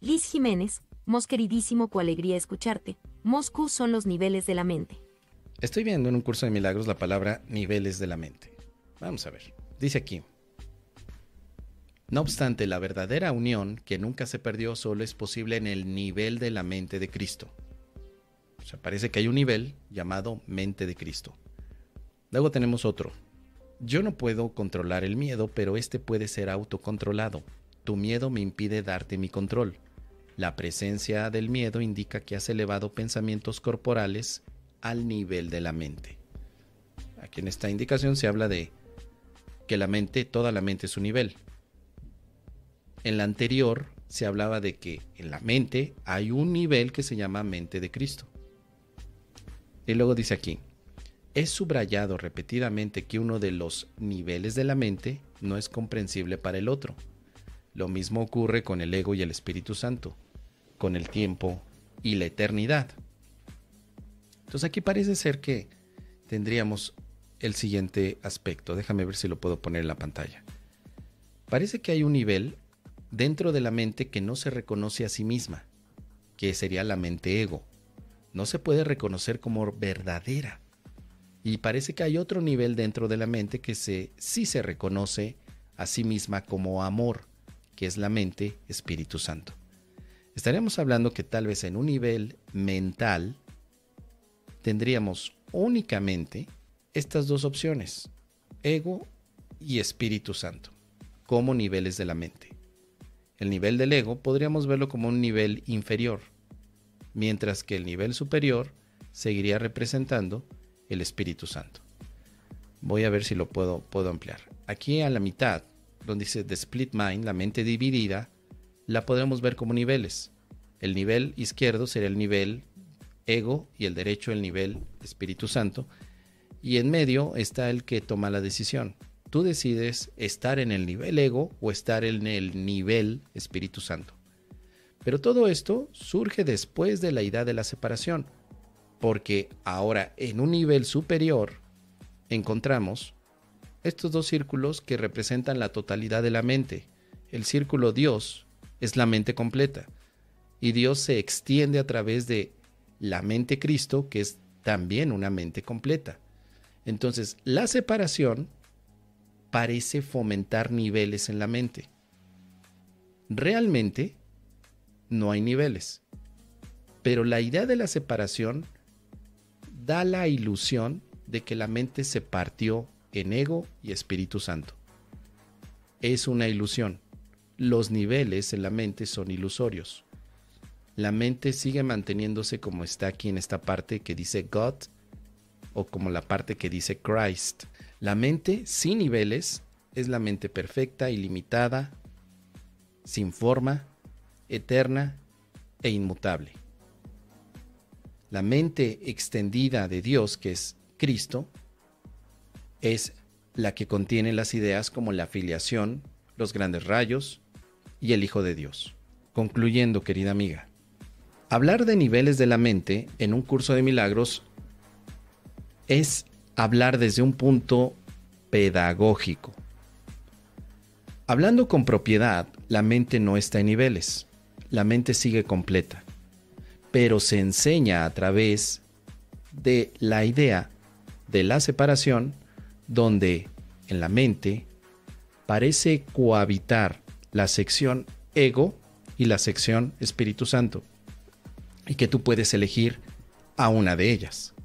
Liz Jiménez, Mos queridísimo, cu alegría escucharte. Moscú son los niveles de la mente. Estoy viendo en un curso de milagros la palabra niveles de la mente. Vamos a ver. Dice aquí. No obstante, la verdadera unión, que nunca se perdió, solo es posible en el nivel de la mente de Cristo. O sea, parece que hay un nivel llamado mente de Cristo. Luego tenemos otro. Yo no puedo controlar el miedo, pero este puede ser autocontrolado. Tu miedo me impide darte mi control. La presencia del miedo indica que has elevado pensamientos corporales al nivel de la mente. Aquí en esta indicación se habla de que la mente, toda la mente es un nivel. En la anterior se hablaba de que en la mente hay un nivel que se llama mente de Cristo. Y luego dice aquí, es subrayado repetidamente que uno de los niveles de la mente no es comprensible para el otro. Lo mismo ocurre con el ego y el Espíritu Santo, con el tiempo y la eternidad. Entonces aquí parece ser que tendríamos el siguiente aspecto. Déjame ver si lo puedo poner en la pantalla. Parece que hay un nivel dentro de la mente que no se reconoce a sí misma, que sería la mente ego. No se puede reconocer como verdadera. Y parece que hay otro nivel dentro de la mente que sí se reconoce a sí misma como amor, que es la mente Espíritu Santo. Estaríamos hablando que tal vez en un nivel mental tendríamos únicamente estas dos opciones, ego y Espíritu Santo, como niveles de la mente. El nivel del ego podríamos verlo como un nivel inferior, mientras que el nivel superior seguiría representando el Espíritu Santo. Voy a ver si lo puedo ampliar. Aquí a la mitad, donde dice The Split Mind, la mente dividida, la podemos ver como niveles. El nivel izquierdo sería el nivel ego y el derecho el nivel Espíritu Santo. Y en medio está el que toma la decisión. Tú decides estar en el nivel ego o estar en el nivel Espíritu Santo. Pero todo esto surge después de la idea de la separación, porque ahora en un nivel superior encontramos estos dos círculos que representan la totalidad de la mente. El círculo Dios es la mente completa y Dios se extiende a través de la mente Cristo, que es también una mente completa. Entonces, la separación parece fomentar niveles en la mente. Realmente no hay niveles, pero la idea de la separación da la ilusión de que la mente se partió en ego y Espíritu Santo. Es una ilusión. Los niveles en la mente son ilusorios. La mente sigue manteniéndose como está aquí en esta parte que dice God o como la parte que dice Christ. La mente sin niveles es la mente perfecta, ilimitada, sin forma, eterna e inmutable. La mente extendida de Dios, que es Cristo, es la que contiene las ideas como la filiación, los grandes rayos y el Hijo de Dios. Concluyendo, querida amiga, hablar de niveles de la mente en un curso de milagros es hablar desde un punto pedagógico. Hablando con propiedad, la mente no está en niveles, la mente sigue completa, pero se enseña a través de la idea de la separación, donde en la mente parece cohabitar la sección ego y la sección Espíritu Santo, y que tú puedes elegir a una de ellas.